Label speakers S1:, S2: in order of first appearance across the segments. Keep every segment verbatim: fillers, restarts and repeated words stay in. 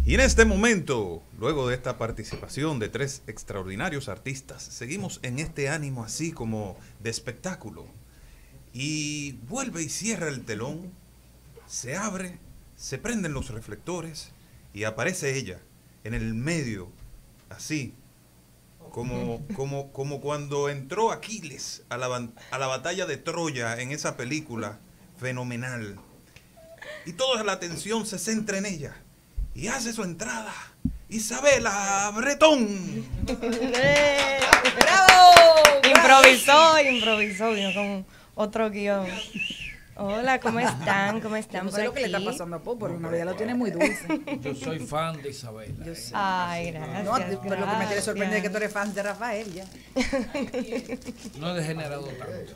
S1: Y en este momento, luego de esta participación de tres extraordinarios artistas, seguimos en este ánimo así como de espectáculo. Y vuelve y cierra el telón, se abre, se prenden los reflectores y aparece ella en el medio, así, como, como, como cuando entró Aquiles a la, a la batalla de Troya en esa película fenomenal. Y toda la atención se centra en ella. Y hace su entrada, Isabela Bretón.
S2: ¡Bravo! Improvisó, improvisó, vino con otro guión. Hola, ¿cómo están? ¿Cómo están?
S3: No sé lo que le está pasando a Popo, pero Navidad lo tiene muy dulce.
S4: Yo soy fan de Isabela.
S3: Yo sé.
S2: Ay, gracias.
S3: No, pero lo que me quiere sorprender es que tú eres fan de Rafael ya.
S4: No he degenerado tanto.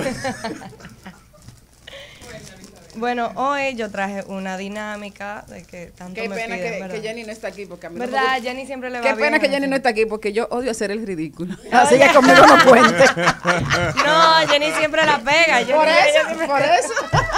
S2: Bueno, hoy yo traje una dinámica de que tanto
S3: Qué
S2: me
S3: pena
S2: piden,
S3: que,
S2: ¿verdad?
S3: que Jenny no está aquí porque a mí no me
S2: ¿Verdad?
S3: gusta.
S2: Jenny siempre le va
S3: Qué
S2: bien.
S3: pena que Jenny
S2: así.
S3: no está aquí porque yo odio hacer el ridículo. Así que conmigo no cuente.
S2: No, Jenny siempre la pega. Jenny-
S3: Por
S2: ella
S3: eso,
S2: siempre-
S3: por eso.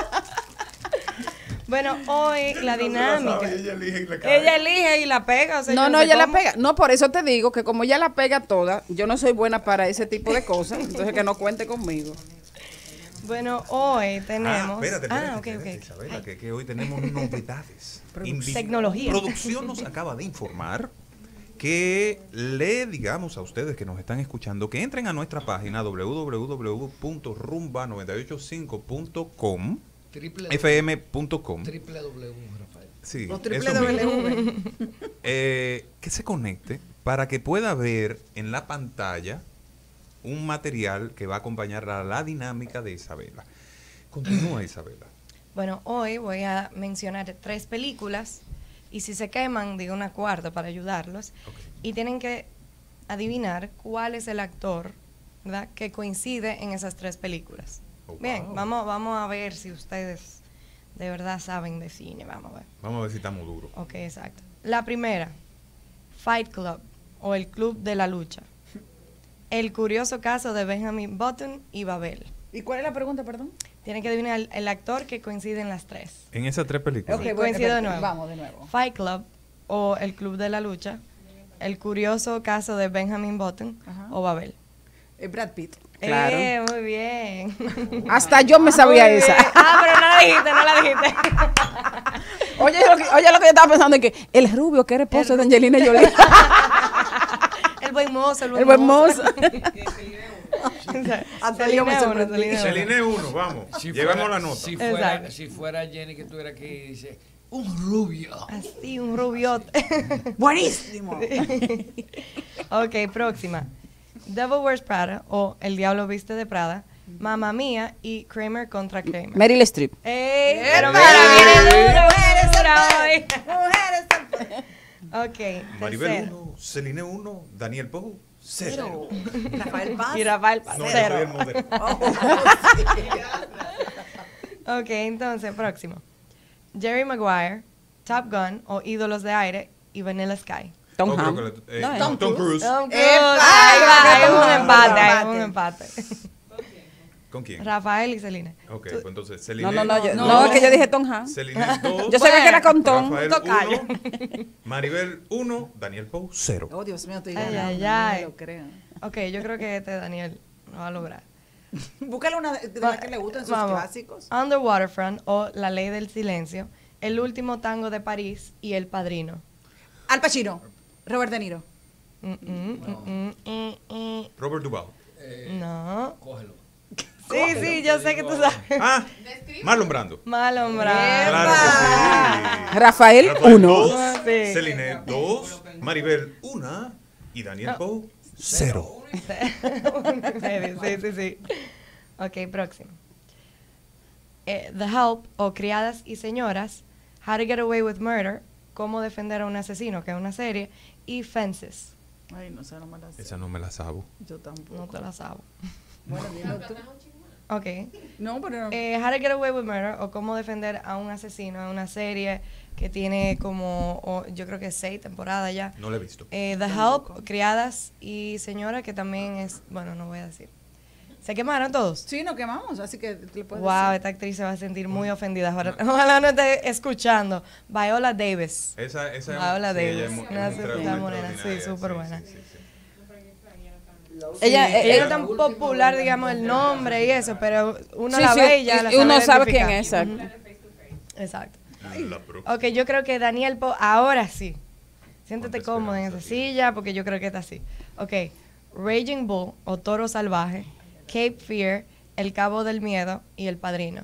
S2: Bueno, hoy la dinámica.
S1: Ella elige y le cae.
S2: Ella elige y la pega. O sea,
S3: No,
S2: yo
S3: no,
S2: sé
S3: ella la
S2: cómo.
S3: pega. No, por eso te digo que como ella la pega toda, yo no soy buena para ese tipo de cosas, entonces que no cuente conmigo.
S2: Bueno, hoy
S1: Ah,
S2: tenemos.
S1: espérate, espérate,
S2: ah, ok,
S1: espérate,
S2: ok.
S1: Isabela, que, que hoy tenemos novedades. Invi-
S2: Tecnología.
S1: Producción nos acaba de informar que le digamos a ustedes que nos están escuchando que entren a nuestra página doble u doble u doble u punto rumba nueve ocho cinco punto com,
S4: Triple
S1: f m punto com.
S4: Triple W, Rafael.
S1: Sí,
S3: O
S1: eso
S3: triple
S1: mismo.
S3: W.
S1: Eh, que se conecte para que pueda ver en la pantalla un material que va a acompañar a la dinámica de Isabela. Continúa, Isabela.
S2: Bueno, hoy voy a mencionar tres películas y si se queman, digo una cuarta para ayudarlos.
S1: Ok.
S2: Y tienen que adivinar cuál es el actor, ¿verdad?, que coincide en esas tres películas.
S1: Oh,
S2: Bien,
S1: wow.
S2: vamos, vamos a ver si ustedes de verdad saben de cine. Vamos a ver.
S1: Vamos a ver si estamos duros.
S2: Ok, exacto. La primera, Fight Club o El Club de la Lucha. El curioso caso de Benjamin Button y Babel.
S3: ¿Y cuál es la pregunta, perdón?
S2: Tienen que adivinar el, el actor que coincide en las tres.
S1: En esas tres películas.
S2: Sí,
S3: Ok, bueno,
S2: coincido de
S3: espérate,
S2: nuevo.
S3: vamos de nuevo.
S2: Fight Club o El Club de la Lucha, El curioso caso de Benjamin Button
S3: Ajá.
S2: o Babel.
S3: Eh, Brad Pitt.
S2: Eh, muy bien.
S3: Hasta yo me sabía
S2: Muy
S3: esa.
S2: bien. Ah, pero no la dijiste, no la dijiste.
S3: Oye, lo que, oye, lo que yo estaba pensando es que el rubio que era esposo de Angelina Jolie.
S2: El buen mozo, el buen,
S3: El buen mozo. Hasta yo me
S2: Celine uno,
S3: sorprendí.
S2: Celine uno.
S1: Celine uno, vamos.
S4: Si
S1: Llevamos
S4: fuera-
S1: la nota.
S4: Si fuera,
S2: Exacto.
S4: si fuera Jenny que estuviera aquí y dice, un rubio.
S2: Así, un rubiote.
S3: Buenísimo.
S2: Ok, próxima. Devil Wears Prada o El Diablo Viste de Prada, Mamma Mía y Kramer contra Kramer.
S3: Meryl Streep.
S2: ¡Ey! Pero
S1: ¡Epa!
S2: mira, viene duro,
S3: Mujeres
S2: duro
S3: al
S2: hoy.
S3: Mujeres al poder.
S2: Ok,
S1: Maribel
S2: tercero.
S1: uno, Celine uno, Daniel Pou cero.
S3: Rafael Paz.
S2: Y Rafael Paz,
S1: No, yo
S2: cero.
S1: soy el modelo.
S2: Ok, entonces, próximo. Jerry Maguire, Top Gun o Ídolos de Aire y Vanilla Sky.
S3: Tom
S1: Oh, creo
S3: Hanks.
S1: que le- eh,
S3: No,
S1: Tom, Tom Cruise.
S2: Tom Cruise.
S3: ¡Epa!
S2: Ahí va, hay
S3: Tom
S2: un
S3: Hanks.
S2: empate, hay
S3: Empate.
S2: un empate.
S1: ¿Con quién?
S2: Rafael y Celina.
S1: Ok, pues entonces Celine.
S3: No, no, no, yo,
S2: No.
S3: no, es que yo dije Tom Hanks.
S1: Celine dos.
S3: Yo sabía que era con Tom.
S1: Rafael
S2: Tocayo.
S1: uno, Maribel uno, Daniel Pou cero.
S3: Oh, Dios mío, estoy
S2: Ay,
S3: ganando,
S2: ay,
S3: no
S2: ay.
S3: me lo creo.
S2: Ok, yo creo que este Daniel lo va a lograr.
S3: Búscale una de, de las que le gustan sus
S2: Vamos.
S3: clásicos.
S2: Under Waterfront o La Ley del Silencio, El Último Tango de París y El Padrino.
S3: Al Pacino. Robert De Niro.
S2: Mm, mm, mm, mm, mm, mm.
S1: Robert Duvall.
S2: No.
S4: Cógelo.
S2: Sí, sí, yo sé que tú sabes.
S1: Ah, Marlon Brando.
S2: Mal hombrado.
S1: Claro que sí.
S3: Rafael,
S1: Rafael
S3: uno.
S1: dos,
S2: Sí.
S1: Celine dos, Maribel una y Daniel Pou cero.
S2: Sí, sí, sí. Ok, próximo. Eh, The Help o Criadas y Señoras, How to Get Away with Murder, Cómo defender a un asesino, que es una serie, y Fences.
S3: Ay, no sé, no me la sé.
S1: Esa no me la sabo.
S3: Yo tampoco.
S2: No te la sabo.
S3: Bueno, dilo tú.
S2: Ok.
S3: No, pero
S2: Eh, How to Get Away with Murder o Cómo defender a un asesino, es una serie que tiene como, o- yo creo que seis temporadas ya.
S1: No la he visto.
S2: Eh, The Help, Criadas y Señora, que también es, bueno, no voy a decir. ¿Se quemaron todos?
S3: Sí, nos quemamos, así que le puedes
S2: Wow,
S3: decir.
S2: esta actriz se va a sentir muy ofendida. Ojalá, ojalá no esté escuchando. Viola Davis.
S1: Esa, esa
S2: Viola
S1: sí, ella
S2: Davis.
S1: es mu-
S2: Una
S1: es muy
S2: super
S1: extra-
S2: morena, sí,
S1: extraordinaria,
S2: súper buena.
S1: sí, sí, sí.
S3: Ella,
S2: Sí,
S3: eh,
S2: ella
S3: eh,
S2: es tan popular, digamos, el nombre y eso, pero uno
S3: sí,
S2: la
S3: sí,
S2: ve y ya la
S3: y uno sabe
S2: identificar.
S3: quién es, exacto.
S2: Exacto.
S1: La pro-
S2: Ok, yo creo que Daniel Poe, ahora sí. Siéntete
S1: Ponte
S2: cómodo en esa
S1: esperanza, tío.
S2: silla porque yo creo que está así. Ok, Raging Bull o Toro Salvaje, Cape Fear, El Cabo del Miedo y El Padrino.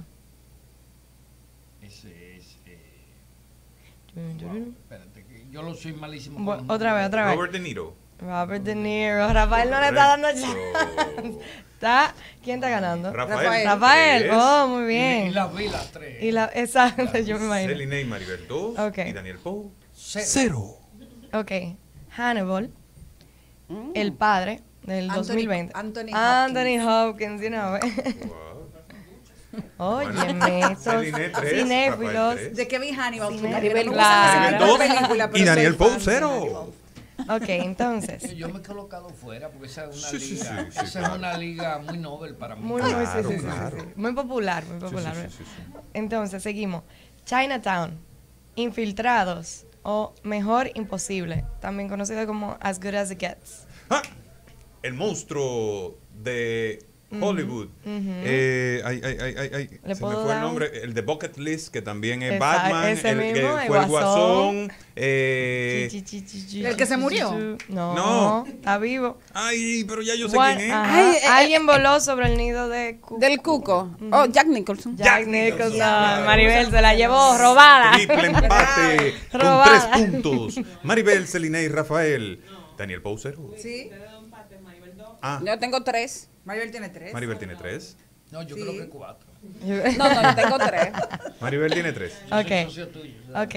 S4: Ese es. Eh,
S2: Chun, chun,
S4: wow,
S2: chun.
S4: espérate, que yo lo soy malísimo.
S2: Bu-
S4: con-
S2: otra vez, otra vez.
S1: Robert De Niro.
S2: Robert De Niro. Rafael no le está dando
S1: Correcto.
S2: ¿Está? ¿Quién está ganando?
S1: Rafael.
S2: Rafael.
S1: tres.
S2: Oh, muy
S4: Y,
S2: bien.
S4: y las vi las tres.
S2: Y la, exacto, yo me imagino.
S1: Celine y Maribel dos.
S2: Ok.
S1: Y Daniel Poe.
S4: Cero.
S1: Cero.
S2: Ok, Hannibal, El Padre, del
S3: Anthony-
S2: dos mil veinte.
S3: Anthony
S2: Anthony Hopkins, you know.
S1: Wow.
S2: Óyeme, estos
S1: Celine, tres,
S2: cinéfilos.
S1: Rafael, tres.
S3: ¿De qué vi Hannibal?
S2: Sí,
S3: Porque
S2: Maribel,
S3: no me
S2: claro.
S3: gustan
S1: Maribel
S3: esas
S1: dos.
S3: películas, pero
S1: Y Daniel
S3: soy
S1: Poe,
S3: fan de
S1: cero.
S2: Ok, entonces.
S4: Yo me he colocado fuera porque esa es una
S1: Sí, sí,
S4: liga.
S1: sí, sí,
S4: esa
S1: claro.
S4: es una liga muy noble para mí.
S2: Muy,
S1: Claro,
S2: muy, sí, sí, sí, sí,
S1: claro.
S2: sí. Muy popular, muy
S1: Sí,
S2: popular.
S1: sí, sí, sí, sí.
S2: Entonces, seguimos. Chinatown, Infiltrados o Mejor Imposible, también conocido como As Good As It Gets.
S1: Ah, el monstruo de Hollywood. Eh, ay, ay, ay, ay, ay,
S2: ¿Le
S1: se me
S2: puedo
S1: fue el
S2: dar un-
S1: nombre. El de Bucket List, que también es
S2: Exacto,
S1: Batman.
S2: ese
S1: el que
S2: mismo, el
S1: fue el
S2: Guasón.
S1: Guasón. eh,
S2: Chi, chi, chi, chi,
S3: ¿El
S2: chi,
S3: que se
S2: chi,
S3: murió?
S2: chi, chi. No,
S1: No.
S2: está vivo.
S1: ay, pero ya yo sé
S2: Juan-
S1: quién es.
S2: ajá,
S3: Ay, eh,
S2: Alguien voló sobre el nido de cu-
S3: Del Cuco. Oh, Jack Nicholson.
S2: Jack
S1: Jack
S2: Nicholson.
S1: Nicholson.
S2: Maribel se la llevó robada.
S1: Triple empate con
S2: Robada.
S1: tres puntos. Maribel, Celine y Rafael. Daniel Poe, cero.
S3: Sí.
S1: Ah,
S3: Yo tengo tres.
S5: Maribel tiene tres.
S1: Maribel tiene tres.
S4: No, yo
S5: Sí.
S4: creo que cuatro.
S3: No, no, yo tengo tres.
S1: Maribel tiene tres.
S4: Soy
S2: Ok.
S4: socio tuyo.
S2: Ok.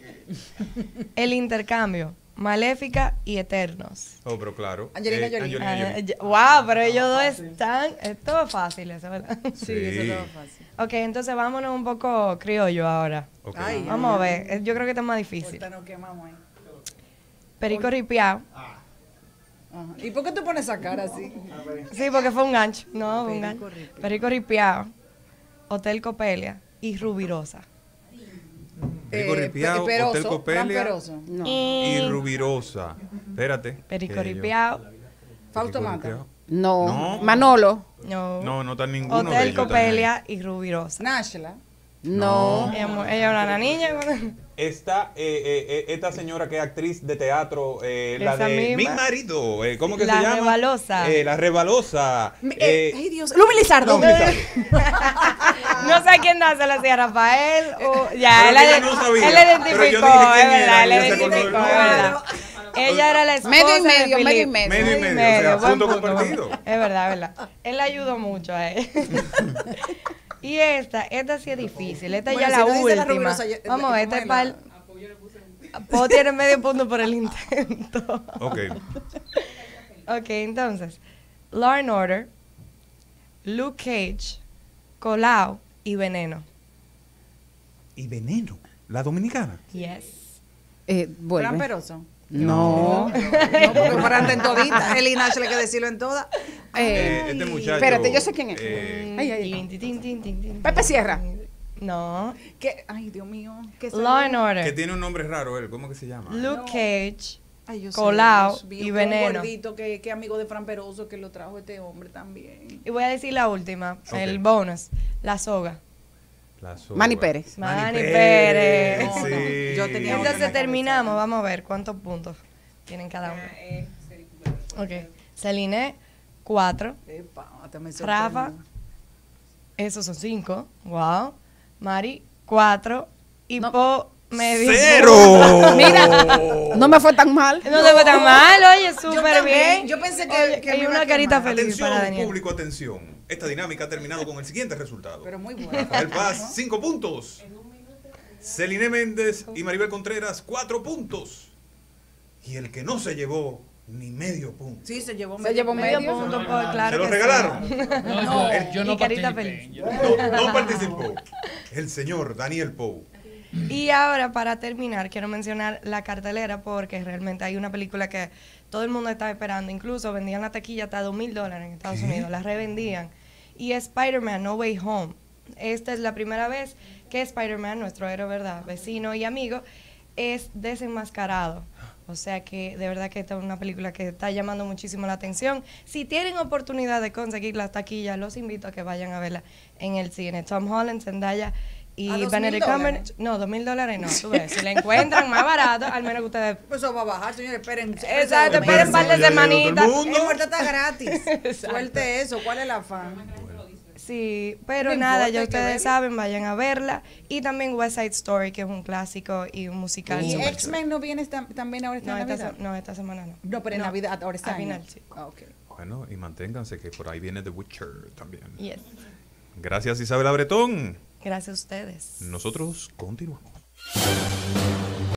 S2: El intercambio. Maléfica y Eternos.
S1: Oh, pero claro.
S3: Angelina Jolie.
S1: Angelina
S2: Ah,
S1: Jolie.
S2: ya- wow, pero ellos dos están. Es todo fácil, eso, ¿verdad?
S3: Sí, eso es todo fácil.
S2: Ok, entonces vámonos un poco criollo ahora.
S1: Ok.
S5: Ay.
S2: Vamos a ver, eh, yo creo que está más difícil.
S5: Ahorita nos quemamos ahí.
S2: Perico ripiao.
S5: Ajá. ¿Y por qué tú pones esa cara así?
S2: Sí, porque fue un gancho. No, fue un
S5: Perico
S2: gancho.
S5: ripiao.
S2: Perico ripiao. Hotel Copelia y Rubirosa.
S1: Perico
S5: Eh,
S1: Ripiao,
S5: pe-
S1: Hotel
S5: Peroso,
S1: Copelia
S5: Fran Peroso.
S3: No.
S1: y
S2: Y
S1: Rubirosa. Espérate.
S2: Perico
S1: que yo-
S2: ripiao.
S5: Fausto
S1: Perico
S5: Mata.
S1: Ripiao.
S3: No.
S1: No.
S3: Manolo.
S2: No.
S1: No, no está ninguno de
S2: Hotel
S1: ellos.
S2: Copelia y Rubirosa.
S5: Nashla.
S3: No.
S2: Ella, mu- ella era una niña.
S1: Está eh, eh, eh, esta señora que es actriz de teatro, eh, la
S2: Esa
S1: de
S2: misma.
S1: Mi Marido, eh, ¿cómo que
S2: La
S1: se llama?
S2: Rebalosa.
S1: Eh, la Rebalosa.
S5: Eh,
S1: Eh,
S5: ay, Dios. Lumi Lizardo.
S1: Lumi Lizardo.
S2: No sé quién dársela, si a Rafael o. Ya,
S1: Pero
S2: él,
S1: que
S2: ide-
S1: yo no sabía,
S2: él
S1: pero yo
S2: identificó,
S1: dije
S2: es
S1: quién
S2: verdad,
S1: era,
S2: él
S1: y ella se acordó
S2: identificó,
S1: del
S2: es
S1: nombre.
S2: verdad. Ella era la esposa
S3: Medio y medio,
S2: de
S3: medio y
S2: Felipe.
S3: medio.
S1: Medio y medio, o sea,
S2: buen
S1: punto
S2: punto,
S1: compartido.
S2: buen- Es verdad, es verdad. Él ayudó mucho a él. Y esta, esta sí es difícil. Esta
S5: Bueno,
S2: ya
S5: si
S2: la
S5: no dice la
S2: última.
S5: Rubirosa, ya-
S2: Vamos a ver,
S5: ¿cómo
S2: este
S5: es
S2: es
S5: la-
S2: para el. Po tiene medio punto por el intento.
S1: Ok.
S2: Ok, entonces. Law and Order, Luke Cage, Colau y Veneno.
S1: Y Veneno, la dominicana.
S2: Yes.
S3: Eh,
S5: Fran
S3: vuelve.
S5: Peroso.
S3: No.
S5: No, porque Fran en todita. Él y Nashla hay que decirlo en todas.
S3: Eh,
S1: Eh, este muchacho.
S3: espérate, yo sé quién es.
S1: eh,
S3: Ay, ay,
S2: Tin, tin, tin, tin, tin, tin.
S3: Pepe Sierra.
S2: No.
S5: ¿Qué? Ay, Dios mío. ¿Qué
S2: Law and
S1: que
S2: Order,
S1: tiene un nombre raro él, ¿cómo que se llama?
S2: Luke Cage,
S5: Ay, yo sé,
S2: Colau
S5: Dios mío,
S2: y
S5: que un
S2: Veneno.
S5: gordito que, que amigo de Fran Peroso que lo trajo este hombre también.
S2: Y voy a decir la última,
S1: Ok.
S2: el bonus, La Soga.
S1: La soga.
S3: Manny Pérez.
S2: Manny Pérez.
S5: No, no,
S1: sí.
S5: yo tenía otra en
S2: Entonces
S5: la
S2: terminamos, vamos a ver cuántos puntos tienen cada uno. Ok. Celine, cuatro.
S5: Epa, hasta me
S2: Rafa,
S5: sorprendió.
S2: esos son cinco. Wow. Mari, cuatro. Y
S3: No.
S2: Po, medio.
S1: ¡Cero!
S3: Mira, no me fue tan mal.
S2: No te fue tan mal, oye, súper
S5: también,
S2: bien.
S5: yo pensé que-
S2: Oye,
S5: que me
S2: y
S5: iba
S2: una
S5: a
S2: carita
S5: quemar.
S2: feliz para
S1: Atención,
S2: Daniel.
S1: público, atención. Esta dinámica ha terminado con el siguiente resultado.
S5: Pero muy bueno.
S1: Rafael Paz, cinco puntos. Celine Méndez y Maribel Contreras, cuatro puntos. Y el que no se llevó ni medio punto.
S5: Sí, se llevó
S3: Se llevó
S2: Medio
S3: medio.
S2: punto, pues, claro.
S1: ¿Se lo
S2: que sí.
S1: regalaron?
S4: No, yo, yo no
S2: y carita
S4: participé.
S2: feliz.
S4: Yo-
S1: No, no participó. El señor Daniel Poe.
S2: Y ahora, para terminar, quiero mencionar la cartelera porque realmente hay una película que todo el mundo está esperando. Incluso vendían la taquilla hasta dos mil dólares en Estados
S1: ¿Qué?
S2: Unidos. La revendían y Spider-Man No Way Home. Esta es la primera vez que Spider-Man, nuestro héroe, ¿verdad?, vecino y amigo, es desenmascarado. O sea que de verdad que esta es una película que está llamando muchísimo la atención. Si tienen oportunidad de conseguir las taquillas, los invito a que vayan a verla en el cine. Tom Holland, Zendaya y
S5: ¿A dos
S2: Benedict
S5: mil
S2: Cumberbatch.
S5: dólares?
S2: No, dos mil dólares no. Tú ves, si la encuentran más barato, al menos que ustedes...
S5: Pues eso va a bajar, señores. Esperen.
S2: Exacto,
S5: esperen
S2: esperen un par de
S1: Ya llegó todo el
S2: semanitas.
S1: mundo.
S5: El muerto está gratis.
S2: Exacto.
S5: Suelte eso. ¿Cuál es el afán?
S2: Sí, pero
S5: No
S2: nada,
S5: importa,
S2: ya
S5: hay que
S2: ustedes
S5: verla.
S2: saben, vayan a verla. Y también West Side Story, que es un clásico y un musical.
S5: ¿Y
S2: súper
S5: X-Men no viene esta- también ahora
S2: chulo.
S5: esta
S2: No esta,
S5: Navidad?
S2: se- no, esta semana no.
S5: No, pero en
S2: No,
S5: Navidad, ahora está
S2: al final, sí.
S5: Ah, ok.
S1: Bueno, y manténganse que por ahí viene The Witcher también.
S2: Yes.
S1: Gracias, Isabela Bretón.
S2: Gracias a ustedes.
S1: Nosotros continuamos.